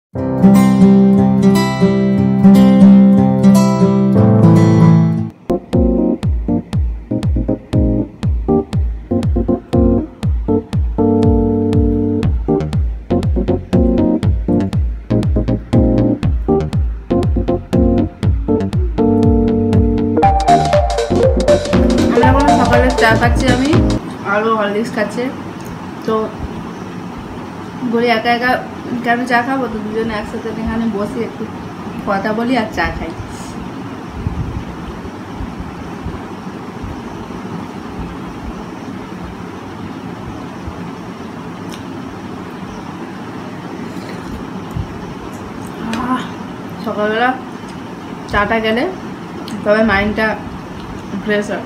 চা খাচ্ছি আমি, আরও হরলিক্স খাচ্ছে। তো বলি একা একা কেন চা খাবো, তো দুজনে একসাথে এখানে বসে একটু কথা বলি আর চা খাই। সকালবেলা চাটা গেলে তবে মাইন্ডটা ফ্রেশ হয়।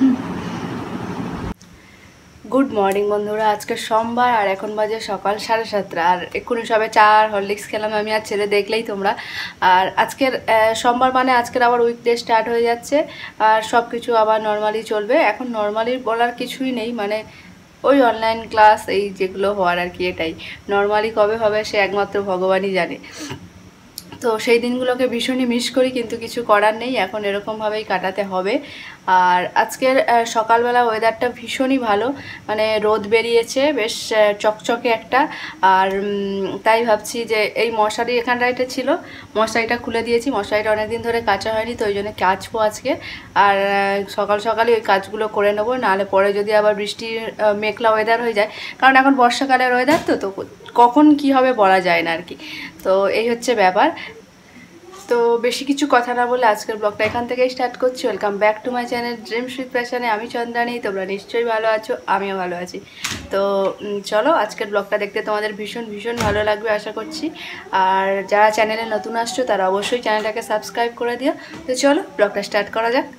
গুড মর্নিং বন্ধুরা, আজকে সোমবার আর এখন বাজে সকাল 7:30 আর এক্ষুনি সবে চা আর হরলিক্স খেলাম আমি আর ছেলে, দেখলেই তোমরা। আর আজকের সোমবার মানে আজকের আবার উইকডে স্টার্ট হয়ে যাচ্ছে আর সব কিছু আবার নর্মালি চলবে। এখন নর্মালি বলার কিছুই নেই, মানে ওই অনলাইন ক্লাস এই যেগুলো হওয়ার আর কি, এটাই নর্মালি কবে হবে সে একমাত্র ভগবানই জানে। তো সেই দিনগুলোকে ভীষণই মিস করি, কিন্তু কিছু করার নেই, এখন এরকমভাবেই কাটাতে হবে। আর আজকের সকালবেলা ওয়েদারটা ভীষণই ভালো, মানে রোদ বেরিয়েছে বেশ চকচকে একটা। আর তাই ভাবছি যে এই মশারি এখানটাইটা ছিল, মশারিটা খুলে দিয়েছি, মশারিটা অনেকদিন ধরে কাচা হয়নি, তো ওই জন্য কাচবো আজকে। আর সকাল সকালে ওই কাজগুলো করে নেবো, নাহলে পরে যদি আবার বৃষ্টির মেঘলা ওয়েদার হয়ে যায়, কারণ এখন বর্ষাকালের ওয়েদার তো কখন কি হবে বলা যায় না আর কি। তো এই হচ্ছে ব্যাপার। তো বেশি কিছু কথা না বলে আজকের ব্লগটা এখান থেকেই স্টার্ট করছি। Welcome back to my channel dreams with প্যাশনে। আমি চন্দ্রানী, তোমরা নিশ্চয়ই ভালো আছো, আমিও ভালো আছি। তো চলো আজকের ব্লগটা দেখতে তোমাদের ভীষণ ভীষণ ভালো লাগবে আশা করছি। আর যারা চ্যানেলে নতুন আসছো তারা অবশ্যই চ্যানেলটাকে সাবস্ক্রাইব করে দিও। তো চলো ব্লগটা স্টার্ট করা যাক।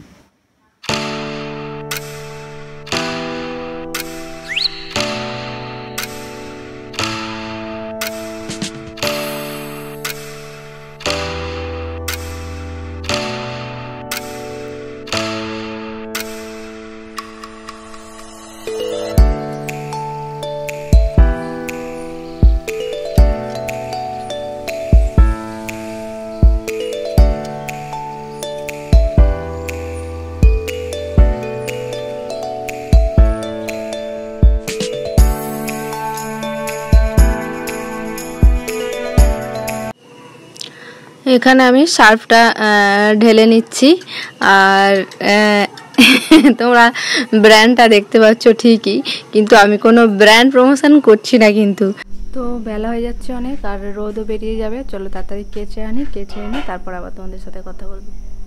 এখানে আমি সার্ফটা ঢেলে নিচ্ছি, আর তোমরা ব্র্যান্ডটা দেখতে পাচ্ছ ঠিকই, কিন্তু আমি কোনো ব্র্যান্ড প্রমোশন করছি না কিন্তু। তো বেলা হয়ে যাচ্ছে অনেক আর রোদও বেরিয়ে যাবে, চলো তাড়াতাড়ি কেচে আনি, কেচে এনে তারপর আবার তোমাদের সাথে কথা বলবো।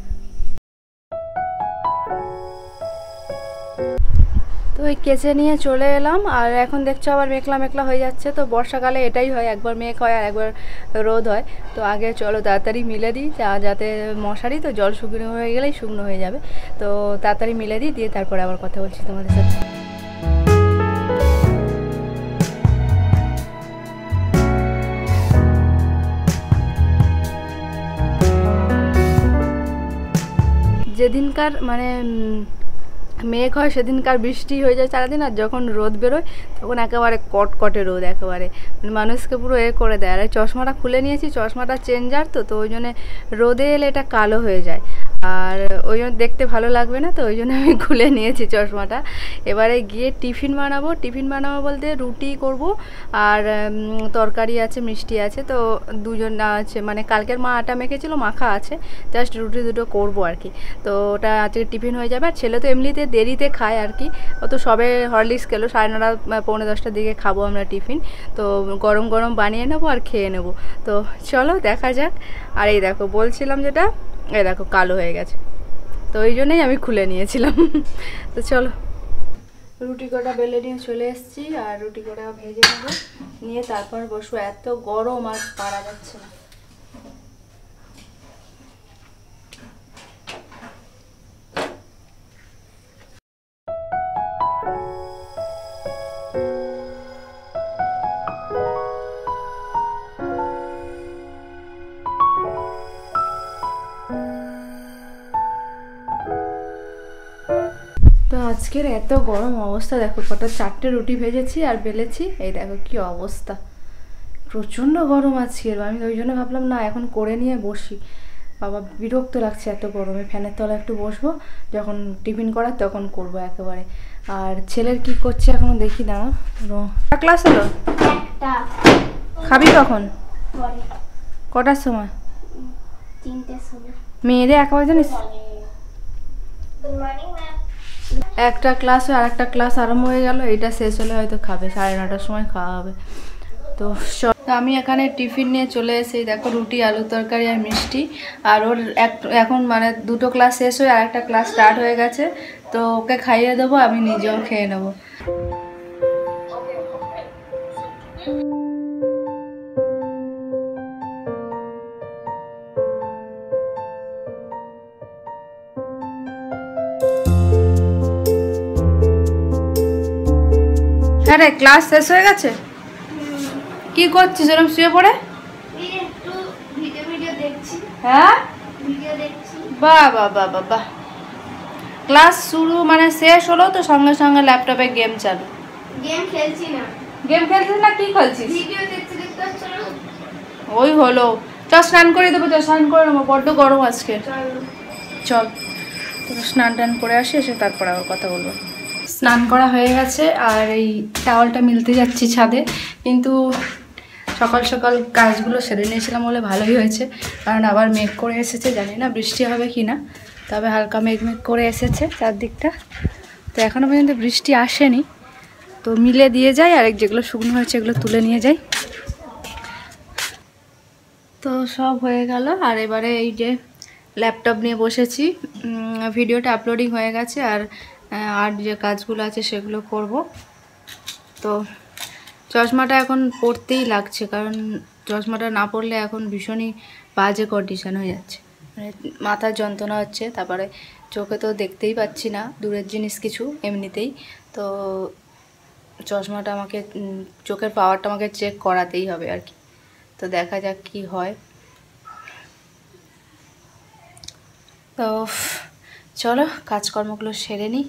তো ওই কেচে নিয়ে চলে এলাম, আর এখন দেখছো আবার মেঘলা মেঘলা হয়ে যাচ্ছে। তো বর্ষাকালে এটাই হয়, একবার মেঘ হয় আর একবার রোদ হয়। তো আগে চলো তাড়াতাড়ি মিলে দিই, যাতে মশারি তো জল শুকনো হয়ে গেলেই শুকনো হয়ে যাবে। তো তাড়াতাড়ি মিলে দিই, দিয়ে তারপরে আবার কথা বলছি তোমাদের সাথে। যেদিনকার মানে মেঘ হয় সেদিনকার বৃষ্টি হয়ে যায় সারাদিন, আর যখন রোদ বেরোয় তখন একেবারে কটকটে রোদ, একেবারে মানুষকে পুরো করে দেয়। আর চশমাটা খুলে নিয়েছি, চশমাটা চেঞ্জার তো ওই জন্য রোদে এলে এটা কালো হয়ে যায়, আর ওই জন্য দেখতে ভালো লাগবে না, তো ওই জন্য আমি খুলে নিয়েছি চশমাটা। এবারে গিয়ে টিফিন বানাবো বলতে রুটি করব, আর তরকারি আছে, মিষ্টি আছে, তো দুজন আছে, মানে কালকের মা আটা মেখেছিল, মাখা আছে, জাস্ট রুটি দুটো করবো আর কি। তো ওটা আজকে টিফিন হয়ে যাবে। আর ছেলে তো এমনিতে দেরিতে খায় আর কি, ও তো সবে হরলিক্স খেলো, 9:30 পৌনে 10টার দিকে খাবো আমরা টিফিন। তো গরম গরম বানিয়ে নেবো আর খেয়ে নেবো। তো চলো দেখা যাক। আর এই দেখো বলছিলাম যেটা, এই দেখো কালো হয়ে গেছে, তো ওই জন্যই আমি খুলে নিয়েছিলাম। তো চলো রুটি কটা বেলে নিয়ে চলে এসেছি, আর রুটি কটা ভেজে নেবো, নিয়ে তারপর বসবো। এত গরম আর পারা যাচ্ছে না। তো আজকের এত গরম অবস্থা দেখো, কটা 4টে রুটি ভেজেছি আর বেলেছি, এই দেখো কি অবস্থা, প্রচণ্ড গরম আজকে, আমি ওই জন্য ভাবলাম না এখন করে নিয়ে বসি। বাবা বিরক্ত লাগছে এত গরমে, ফ্যানের তলায় একটু বসবো, যখন টিফিন করার তখন করবো একেবারে। আর ছেলের কি করছে এখনো দেখি না। ক্লাস হলো? খাবি কখন? কটার সময়? মেয়েদের একেবারে জানিস একটা ক্লাস আর একটা ক্লাস আরম্ভ হয়ে গেল, এটা শেষ হলে হয়তো খাবে, 9:30টার সময় খাওয়া হবে। তো আমি এখানে টিফিন নিয়ে চলে এসেছি, দেখো রুটি আলু তরকারি আর মিষ্টি। আর ওর এখন মানে দুটো ক্লাস শেষ হয়ে আর একটা ক্লাস স্টার্ট হয়ে গেছে, তো ওকে খাইয়ে দেবো, আমি নিজেও খেয়ে নেবো। আরে ক্লাস শেষ হয়ে গেছে? কি করছিস এরকম শুয়ে পড়ে? হ্যাঁ বাহ বাহ বাহ বাহ বাহ। ক্লাস শুরু মানে শেষ হলো তো সঙ্গে সঙ্গে ল্যাপটপে গেম চালু। গেম খেলছি না। গেম খেলছিস না কি খেলছিস? ভিডিও দেখতে দেখতে চলো। ওই হলো, চল স্নান করে দেবো, তো স্নান করে নেবো, বড্ড গরম আজকে। চল তোর স্নান টান করে আসি, এসে তারপর আবার কথা বলবো। স্নান করা হয়ে গেছে আর এই টাওয়ালটা মিলতে যাচ্ছি ছাদে, কিন্তু সকাল সকাল কাজগুলো সেরে নিয়েছিলাম বলে ভালোই হয়েছে, কারণ আবার মেঘ করে এসেছে, জানি না বৃষ্টি হবে কি না, তবে হালকা মেঘ মেঘ করে এসেছে চারদিকটা। তো এখনও পর্যন্ত বৃষ্টি আসেনি, তো মিলে দিয়ে যাই, আর যেগুলো শুকনো হয়েছে এগুলো তুলে নিয়ে যাই। তো সব হয়ে গেল, আর এবারে এই যে ল্যাপটপ নিয়ে বসেছি, ভিডিওটা আপলোডিং হয়ে গেছে, আর যে কাজগুলো আছে সেগুলো করব। তো চশমাটা এখন পরতেই লাগছে, কারণ চশমাটা না পরলে এখন ভীষণই বাজে কন্ডিশন হয়ে যাচ্ছে, মানে মাথার যন্ত্রণা হচ্ছে, তারপরে চোখে তো দেখতেই পাচ্ছি না দূরের জিনিস কিছু এমনিতেই। তো চশমাটা আমাকে, চোখের পাওয়ারটা আমাকে চেক করাতেই হবে আর কি। তো দেখা যাক কি হয়। তো চলো কাজকর্মগুলো সেরে নিই।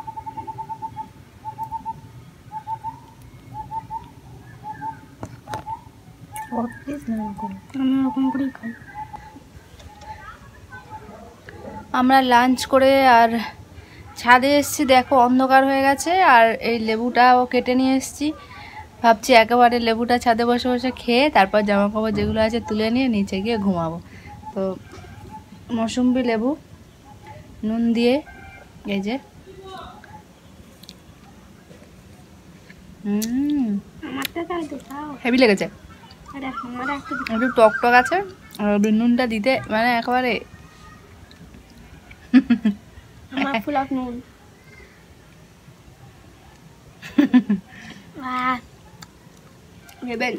আমরা লাঞ্চ করে আর ছাদে এসেছি, দেখো অন্ধকার হয়ে গেছে, আর এই লেবুটাও কেটে নিয়ে এসেছি। ভাবছি একেবারে লেবুটা ছাদে বসে বসে খেয়ে তারপর জামা কাপড় যেগুলো আছে তুলে নিয়ে নিচে গিয়ে ঘুমাবো। তো মৌসুম্বি লেবু নুন দিয়ে, এই যে হেভি লেগেছে, একটু টক টক আছে, আর নুনটা দিতে মানে একেবারে নুন। হেভেন,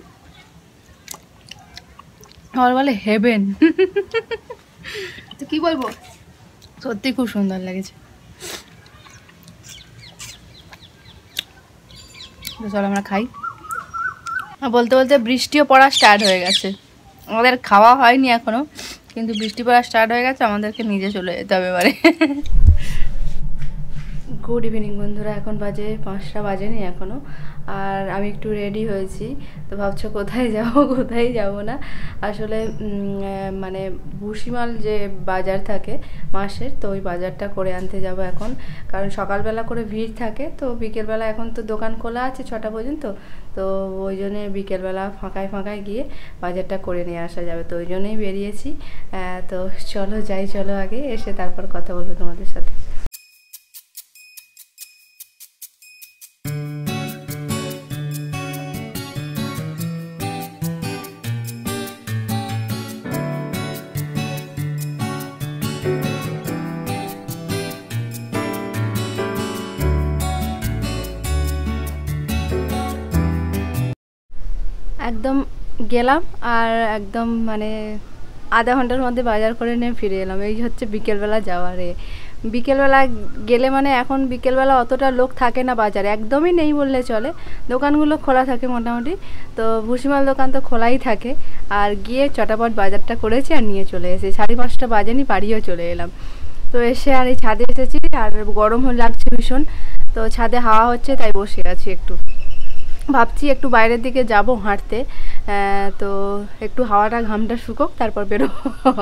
আর বলে হেভেন। তো কি বলবো, সত্যি খুব সুন্দর লেগেছে। চলো আমরা খাই। বলতে বলতে বৃষ্টিও পড়া স্টার্ট হয়ে গেছে, আমাদের খাওয়া হয়নি এখনো, কিন্তু বৃষ্টি পড়া স্টার্ট হয়ে গেছে, আমাদেরকে নিজে চলে যেতে হবে এবারে। গুড ইভিনিং বন্ধুরা, এখন বাজে 5টা বাজেনি এখনও, আর আমি একটু রেডি হয়েছি। তো ভাবছো কোথায় যাব, কোথায় যাব না, আসলে মানে ভুসিমাল যে বাজার থাকে মাসের, তো ওই বাজারটা করে আনতে যাব এখন, কারণ সকালবেলা করে ভিড় থাকে, তো বিকেলবেলা এখন তো দোকান খোলা আছে 6টা পর্যন্ত, তো ওই জন্যে বিকেলবেলা ফাঁকায় ফাঁকায় গিয়ে বাজারটা করে নিয়ে আসা যাবে, তো ওই জন্যই বেরিয়েছি। তো চলো যাই, চলো আগে এসে তারপর কথা বলবো তোমাদের সাথে। একদম গেলাম আর একদম মানে আধা ঘন্টার মধ্যে বাজার করে নিয়ে ফিরে এলাম। এই হচ্ছে বিকেলবেলা যাওয়ারে। বিকেলবেলা গেলে মানে এখন বিকেলবেলা অতটা লোক থাকে না বাজারে, একদমই নেই বললে চলে, দোকানগুলো খোলা থাকে মোটামুটি, তো ভুসিমাল দোকান তো খোলাই থাকে। আর গিয়ে চটাপট বাজারটা করেছি আর নিয়ে চলে এসেছি, 5:30 বাজেনি, বাড়িও চলে এলাম। তো এসে আর এই ছাদে এসেছি, আর গরম লাগছে ভীষণ, তো ছাদে হাওয়া হচ্ছে তাই বসে আছি একটু। ভাবছি একটু বাইরের দিকে যাব হাঁটতে, তো একটু হাওয়াটা ঘামটা শুকোক তারপর বেরোবো।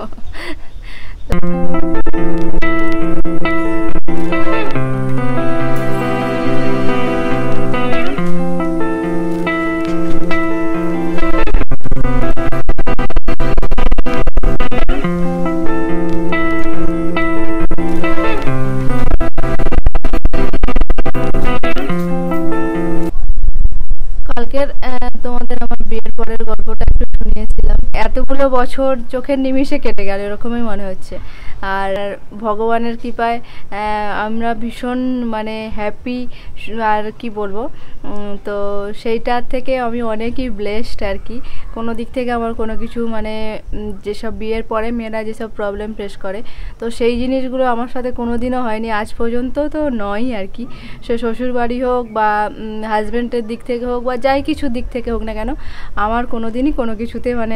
কালকের তোমাদের আমার বিয়ের পরের গল্পটা একটু শুনিয়েছিলাম। এতগুলো বছর চোখের নিমিষে কেটে গেল এরকমই মনে হচ্ছে। আর ভগবানের কৃপায় আমরা ভীষণ মানে হ্যাপি, আর কি বলবো, তো সেইটার থেকে আমি অনেকই ব্লেসড আর কি। কোনো দিক থেকে আমার কোনো কিছু মানে যেসব বিয়ের পরে মেয়েরা যেসব প্রবলেম ফেস করে, তো সেই জিনিসগুলো আমার সাথে কোনো দিনও হয়নি আজ পর্যন্ত, তো নয়ই আর কি। সে শ্বশুরবাড়ি হোক বা হাজব্যান্ডের দিক থেকে হোক বা যাই কিছু দিক থেকে হোক না কেন, আমার কোনো দিনই কোনো কিছুতে মানে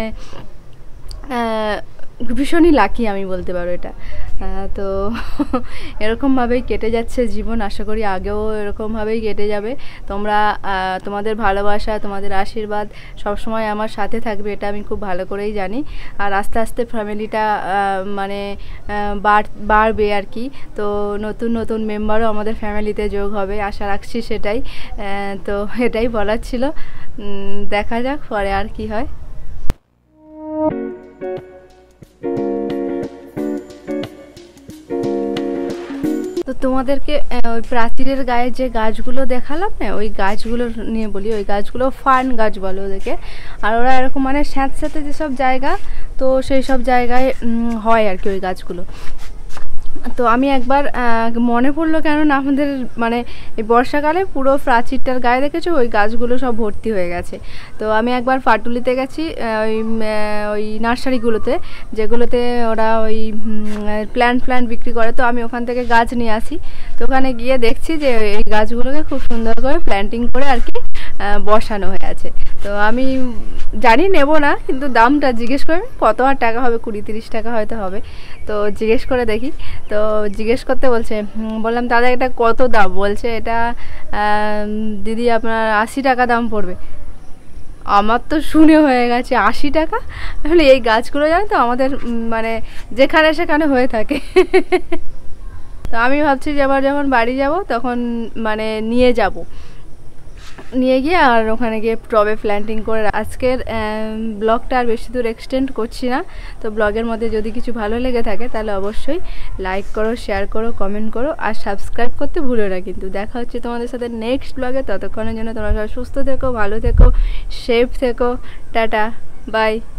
ভীষণই লাকি আমি বলতে পারো এটা। তো এরকমভাবেই কেটে যাচ্ছে জীবন, আশা করি আগেও এরকমভাবেই কেটে যাবে। তোমরা তোমাদের ভালোবাসা, তোমাদের আশীর্বাদ সবসময় আমার সাথে থাকবে, এটা আমি খুব ভালো করেই জানি। আর আস্তে আস্তে ফ্যামিলিটা মানে বাড়বে আর কি। তো নতুন নতুন মেম্বারও আমাদের ফ্যামিলিতে যোগ হবে, আশা রাখছি সেটাই। তো এটাই বলার ছিল, দেখা যাক পরে আর কি হয়। তো তোমাদেরকে ওই প্রাচীরের গায়ে যে গাছগুলো দেখালাম না, ওই গাছগুলো নিয়ে বলি। ওই গাছগুলো ফার্ন গাছ বলে ওদেরকে। আর ওরা এরকম মানে স্যাঁতস্যাঁতে যেসব জায়গা, তো সেই সব জায়গায় হয় আর কি ওই গাছগুলো। তো আমি একবার মনে পড়লো, কেননা আমাদের মানে এই বর্ষাকালে পুরো প্রাচীরটার গায়ে দেখেছো ওই গাছগুলো সব ভর্তি হয়ে গেছে। তো আমি একবার পাটুলিতে গেছি, ওই নার্সারিগুলোতে যেগুলোতে ওরা ওই প্ল্যান্ট বিক্রি করে, তো আমি ওখান থেকে গাছ নিয়ে আসি। তো ওখানে গিয়ে দেখছি যে এই গাছগুলোকে খুব সুন্দর করে প্ল্যান্টিং করে আর কি বসানো হয়ে আছে। তো আমি জানি নেব না, কিন্তু দামটা জিজ্ঞেস করে কত আর টাকা হবে, 20-30 টাকা হয়তো হবে। তো জিজ্ঞেস করে দেখি, তো জিজ্ঞেস করতে বলছে, বললাম দাদা এটা কত দাম? বলছে এটা দিদি আপনার 80 টাকা দাম পড়বে। আমার তো শুনে হয়ে গেছে 80 টাকা। তাহলে এই গাছগুলো জানো তো আমাদের মানে যেখানে সেখানে হয়ে থাকে। তো আমি ভাবছি যে আবার যখন বাড়ি যাব তখন মানে নিয়ে গিয়ে আর ওখানে গিয়ে টবে প্ল্যান্টিং করে। আজকের ব্লগটা আর বেশি দূর এক্সটেন্ড করছি না। তো ব্লগের মধ্যে যদি কিছু ভালো লেগে থাকে তাহলে অবশ্যই লাইক করো, শেয়ার করো, কমেন্ট করো আর সাবস্ক্রাইব করতে ভুলো না কিন্তু। দেখা হচ্ছে তোমাদের সাথে নেক্সট ব্লগে। ততক্ষণের জন্য তোমরা সবাই সুস্থ থেকো, ভালো থেকো, সেফ থেকো। Tata, by.